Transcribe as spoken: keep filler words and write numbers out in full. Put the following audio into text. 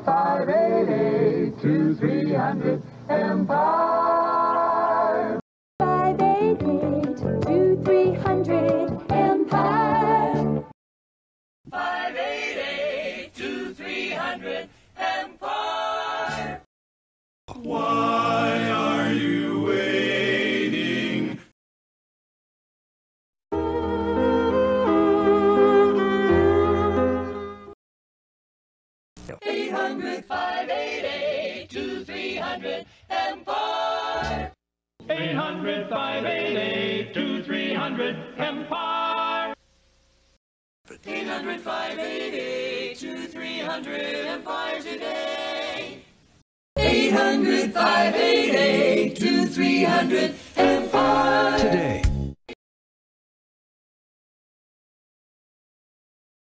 five eight eight, two three hundred, Empire. five eight eight, two three hundred, Empire. five eight eight, two three hundred, Empire. Why are you waiting? eight hundred, five eight eight, two three hundred, Empire. eight hundred, five eight eight, two three hundred, Empire. eight hundred, five eight eight, two three hundred, Empire today. eight hundred, five eight eight, two three hundred,